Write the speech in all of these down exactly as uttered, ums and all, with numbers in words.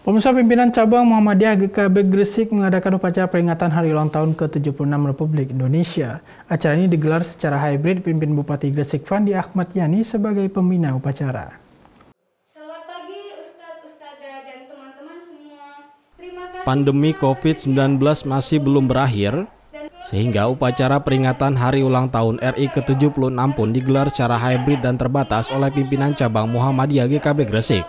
Pemirsa, pimpinan cabang Muhammadiyah G K B Gresik mengadakan upacara peringatan Hari Ulang Tahun ke tujuh puluh enam Republik Indonesia. Acara ini digelar secara hybrid, pimpin Bupati Gresik Fandi Ahmad Yani sebagai pembina upacara. Selamat pagi Ustadz, Ustadzah, dan teman-teman semua. Terima kasih. Pandemi covid sembilan belas masih belum berakhir, sehingga upacara peringatan Hari Ulang Tahun R I ke tujuh puluh enam pun digelar secara hybrid dan terbatas oleh pimpinan cabang Muhammadiyah G K B Gresik.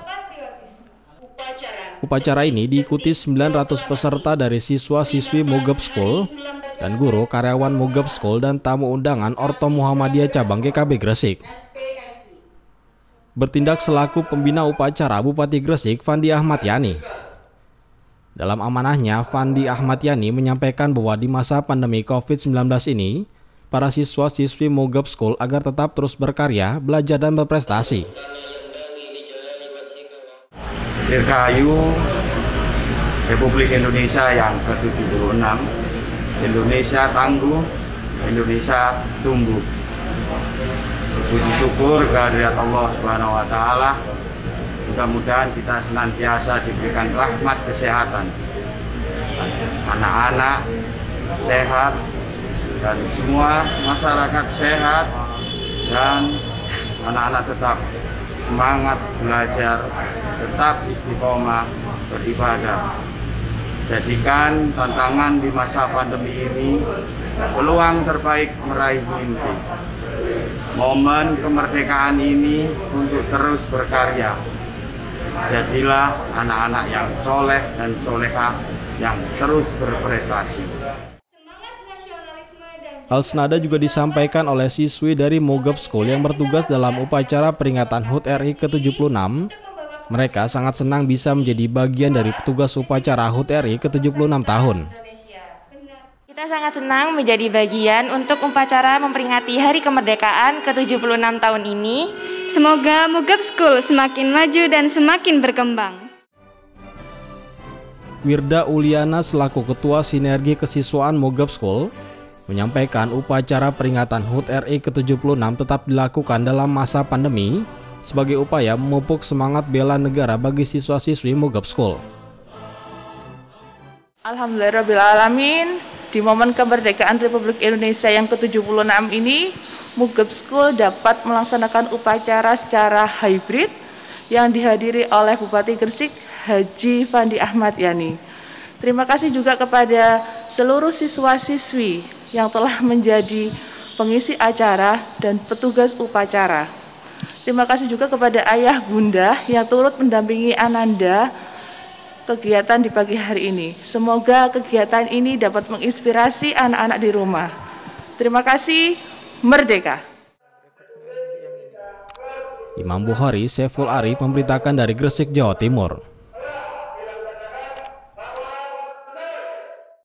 Upacara ini diikuti sembilan ratus peserta dari siswa-siswi Mugab School dan guru karyawan Mugab School dan tamu undangan Orto Muhammadiyah cabang G K B Gresik. Bertindak selaku pembina upacara Bupati Gresik Fandi Ahmad Yani. Dalam amanahnya, Fandi Ahmad Yani menyampaikan bahwa di masa pandemi covid sembilan belas ini, para siswa-siswi Mugab School agar tetap terus berkarya, belajar dan berprestasi. Dirgahayu Republik Indonesia yang ke tujuh puluh enam, Indonesia tangguh, Indonesia tumbuh. Puji syukur kehadirat Allah Subhanahu wa Ta'ala. Mudah-mudahan kita senantiasa diberikan rahmat kesehatan, anak-anak sehat dan semua masyarakat sehat, dan anak-anak tetap semangat belajar, tetap istiqomah beribadah. Jadikan tantangan di masa pandemi ini peluang terbaik meraih mimpi. Momen kemerdekaan ini untuk terus berkarya. Jadilah anak-anak yang soleh dan solehah yang terus berprestasi. Hal senada juga disampaikan oleh siswi dari Mugab School yang bertugas dalam upacara peringatan H U T R I ke tujuh puluh enam. Mereka sangat senang bisa menjadi bagian dari petugas upacara H U T R I ke tujuh puluh enam tahun. Kita sangat senang menjadi bagian untuk upacara memperingati Hari Kemerdekaan ke tujuh puluh enam tahun ini. Semoga Mugab School semakin maju dan semakin berkembang. Wirda Uliana selaku Ketua Sinergi Kesiswaan Mugab School menyampaikan upacara peringatan H U T R I ke tujuh puluh enam tetap dilakukan dalam masa pandemi sebagai upaya memupuk semangat bela negara bagi siswa-siswi Mugab School. Alhamdulillahirrahmanirrahim, di momen kemerdekaan Republik Indonesia yang ke tujuh puluh enam ini, Mugab School dapat melaksanakan upacara secara hybrid yang dihadiri oleh Bupati Gresik Haji Fandi Ahmad Yani. Terima kasih juga kepada seluruh siswa-siswi yang telah menjadi pengisi acara dan petugas upacara. Terima kasih juga kepada ayah bunda yang turut mendampingi Ananda kegiatan di pagi hari ini. Semoga kegiatan ini dapat menginspirasi anak-anak di rumah. Terima kasih, merdeka. Imam Bukhari Saiful Arif memberitakan dari Gresik, Jawa Timur.